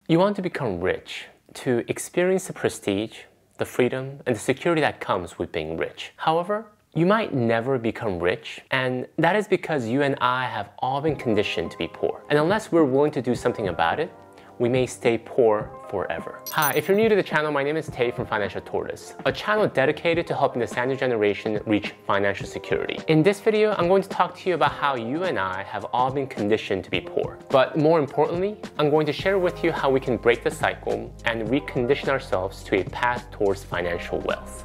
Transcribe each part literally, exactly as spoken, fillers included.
You want to become rich, to experience the prestige, the freedom, and the security that comes with being rich. However, you might never become rich, and that is because you and I have all been conditioned to be poor. And unless we're willing to do something about it, we may stay poor forever. Hi, if you're new to the channel, my name is Tay from Financial Tortoise, a channel dedicated to helping the Sandwich generation reach financial security. In this video, I'm going to talk to you about how you and I have all been conditioned to be poor. But more importantly, I'm going to share with you how we can break the cycle and recondition ourselves to a path towards financial wealth.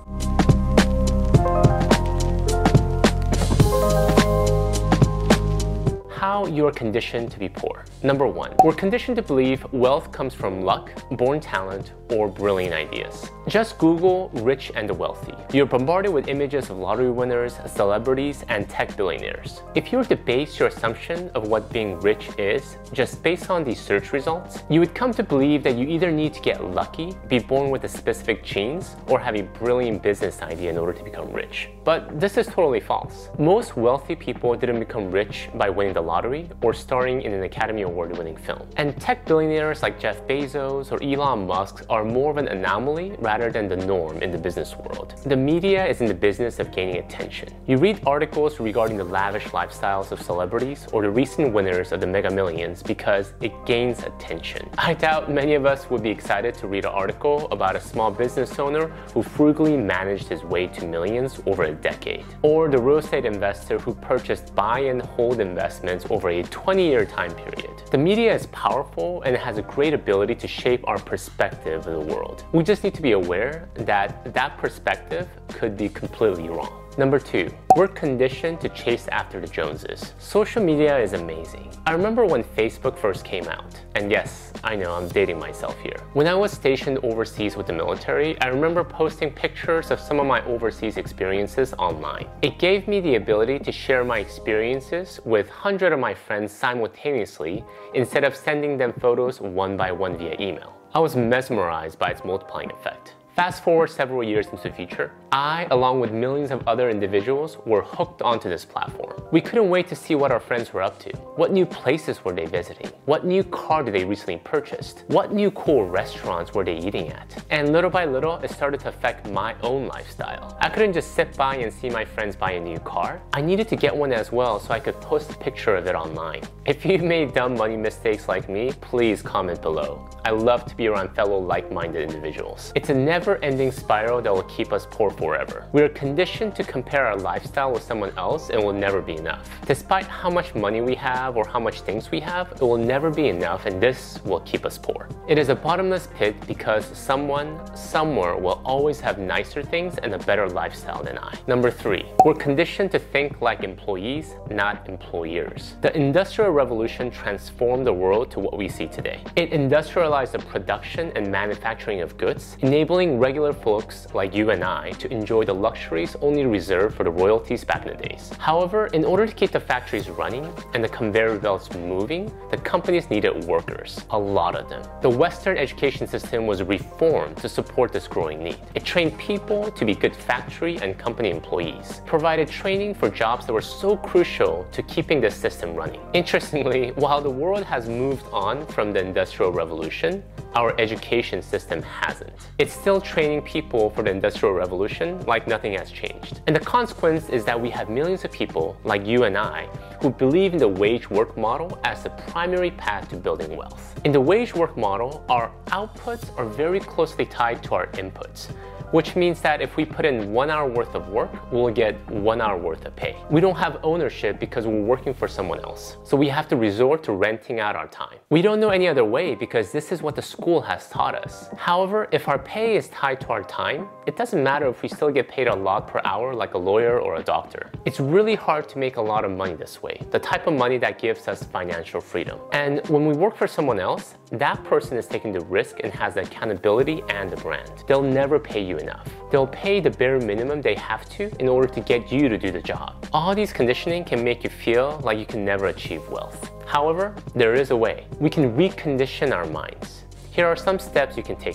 How you are conditioned to be poor. Number one, we're conditioned to believe wealth comes from luck, born talent, or brilliant ideas. Just Google rich and the wealthy. You're bombarded with images of lottery winners, celebrities, and tech billionaires. If you were to base your assumption of what being rich is just based on these search results, you would come to believe that you either need to get lucky, be born with a specific genes, or have a brilliant business idea in order to become rich. But this is totally false. Most wealthy people didn't become rich by winning the lottery or starring in an Academy Award winning film. And tech billionaires like Jeff Bezos or Elon Musk are more of an anomaly rather than the norm in the business world. The media is in the business of gaining attention. You read articles regarding the lavish lifestyles of celebrities or the recent winners of the Mega Millions because it gains attention. I doubt many of us would be excited to read an article about a small business owner who frugally managed his way to millions over a decade, or the real estate investor who purchased buy and hold investments over a twenty year time period. The media is powerful and it has a great ability to shape our perspective of the world. We just need to be aware that that perspective could be completely wrong. Number two, we're conditioned to chase after the Joneses. Social media is amazing. I remember when Facebook first came out, and yes, I know I'm dating myself here. When I was stationed overseas with the military, I remember posting pictures of some of my overseas experiences online. It gave me the ability to share my experiences with hundreds of my friends simultaneously instead of sending them photos one by one via email. I was mesmerized by its multiplying effect. Fast forward several years into the future, I, along with millions of other individuals, were hooked onto this platform. We couldn't wait to see what our friends were up to. What new places were they visiting? What new car did they recently purchased? What new cool restaurants were they eating at? And little by little, it started to affect my own lifestyle. I couldn't just sit by and see my friends buy a new car. I needed to get one as well so I could post a picture of it online. If you've made dumb money mistakes like me, please comment below. I love to be around fellow like-minded individuals. It's a never-ending spiral that will keep us poor forever. We are conditioned to compare our lifestyle with someone else and it will never be enough. Despite how much money we have or how much things we have, it will never be enough and this will keep us poor. It is a bottomless pit because someone, somewhere will always have nicer things and a better lifestyle than I. Number three, we're conditioned to think like employees, not employers. The Industrial Revolution transformed the world to what we see today. It industrialized the production and manufacturing of goods, enabling regular folks like you and I to enjoy the luxuries only reserved for the royalties back in the days. However, in order to keep the factories running and the conveyor belts moving, the companies needed workers, a lot of them. The Western education system was reformed to support this growing need. It trained people to be good factory and company employees, provided training for jobs that were so crucial to keeping the system running. Interestingly, while the world has moved on from the Industrial Revolution, our education system hasn't. It's still training people for the Industrial Revolution like nothing has changed. And the consequence is that we have millions of people like you and I who believe in the wage work model as the primary path to building wealth. In the wage work model, our outputs are very closely tied to our inputs, which means that if we put in one hour worth of work, we'll get one hour worth of pay. We don't have ownership because we're working for someone else. So we have to resort to renting out our time. We don't know any other way because this is what the school has taught us. However, if our pay is tied to our time, it doesn't matter if we still get paid a lot per hour like a lawyer or a doctor. It's really hard to make a lot of money this way, the type of money that gives us financial freedom. And when we work for someone else, that person is taking the risk and has the accountability and the brand. They'll never pay you enough. They'll pay the bare minimum they have to in order to get you to do the job. All these conditioning can make you feel like you can never achieve wealth. However, there is a way. We can recondition our minds. Here are some steps you can take today.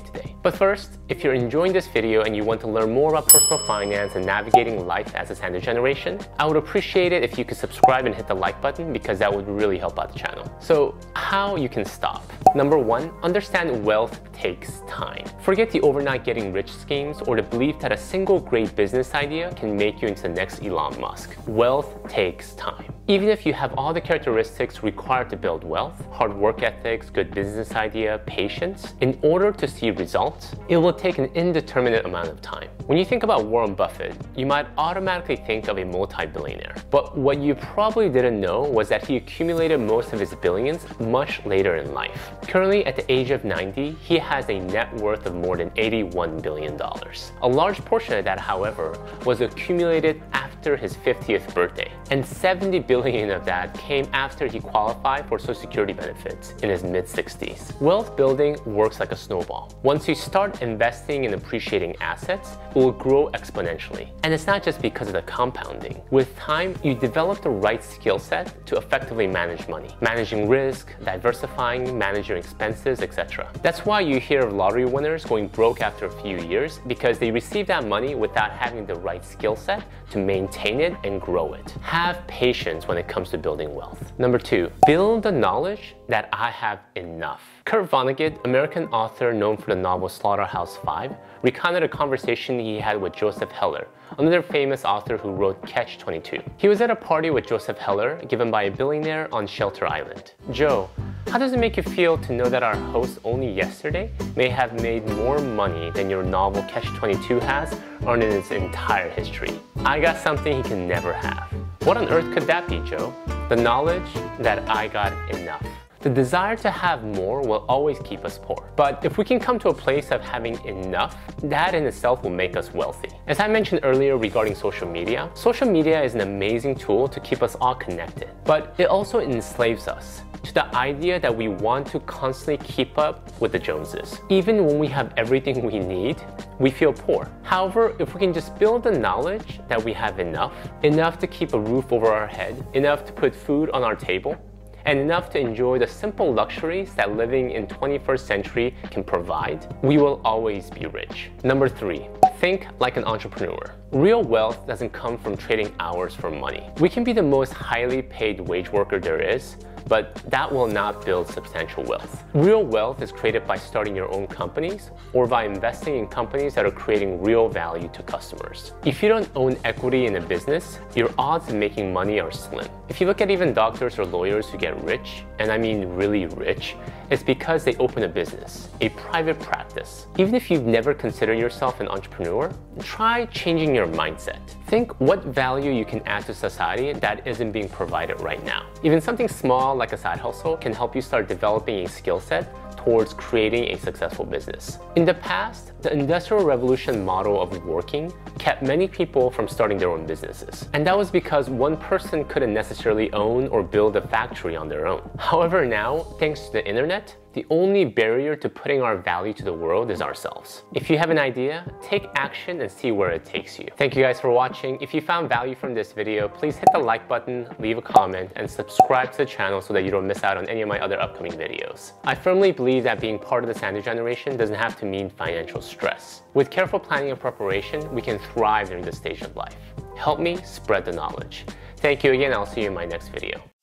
But first, if you're enjoying this video and you want to learn more about personal finance and navigating life as a sandwich generation, I would appreciate it if you could subscribe and hit the like button because that would really help out the channel. So how you can stop? Number one, understand wealth takes time. Forget the overnight getting rich schemes or the belief that a single great business idea can make you into the next Elon Musk. Wealth takes time. Even if you have all the characteristics required to build wealth, hard work ethics, good business idea, patience, in order to see results, it will take an indeterminate amount of time. When you think about Warren Buffett, you might automatically think of a multi-billionaire. But what you probably didn't know was that he accumulated most of his billions much later in life. Currently, at the age of ninety, he has a net worth of more than eighty-one billion dollars. A large portion of that, however, was accumulated after his fiftieth birthday, and seventy billion dollars of that came after he qualified for Social Security benefits in his mid sixties. Wealth building works like a snowball. Once you start investing in appreciating assets, it will grow exponentially. And it's not just because of the compounding. With time, you develop the right skill set to effectively manage money, managing risk, diversifying, managing expenses, et cetera. That's why you hear of lottery winners going broke after a few years, because they receive that money without having the right skill set to maintain it and grow it. Have patience when it comes to building wealth. Number two, build the knowledge that I have enough. Kurt Vonnegut, American author known for the novel Slaughterhouse Five, recounted a conversation he had with Joseph Heller, another famous author who wrote Catch twenty-two. He was at a party with Joseph Heller given by a billionaire on Shelter Island. Joe, how does it make you feel to know that our host only yesterday may have made more money than your novel Catch twenty-two has earned in its entire history? I got something he can never have. What on earth could that be, Joe? The knowledge that I got enough. The desire to have more will always keep us poor. But if we can come to a place of having enough, that in itself will make us wealthy. As I mentioned earlier regarding social media, social media is an amazing tool to keep us all connected. But it also enslaves us to the idea that we want to constantly keep up with the Joneses. Even when we have everything we need, we feel poor. However, if we can just build the knowledge that we have enough, enough to keep a roof over our head, enough to put food on our table, and enough to enjoy the simple luxuries that living in twenty-first century can provide, we will always be rich. Number three, think like an entrepreneur. Real wealth doesn't come from trading hours for money. We can be the most highly paid wage worker there is, but that will not build substantial wealth. Real wealth is created by starting your own companies or by investing in companies that are creating real value to customers. If you don't own equity in a business, your odds of making money are slim. If you look at even doctors or lawyers who get rich, and I mean really rich, it's because they open a business, a private practice. Even if you've never considered yourself an entrepreneur, try changing your mindset. Think what value you can add to society that isn't being provided right now. Even something small like a side hustle can help you start developing a skill set towards creating a successful business. In the past, the Industrial Revolution model of working kept many people from starting their own businesses. And that was because one person couldn't necessarily own or build a factory on their own. However, now, thanks to the internet, the only barrier to putting our value to the world is ourselves. If you have an idea, take action and see where it takes you. Thank you guys for watching. If you found value from this video, please hit the like button, leave a comment, and subscribe to the channel so that you don't miss out on any of my other upcoming videos. I firmly believe that being part of the sandwich generation doesn't have to mean financial stress. With careful planning and preparation, we can thrive during this stage of life. Help me spread the knowledge. Thank you again. I'll see you in my next video.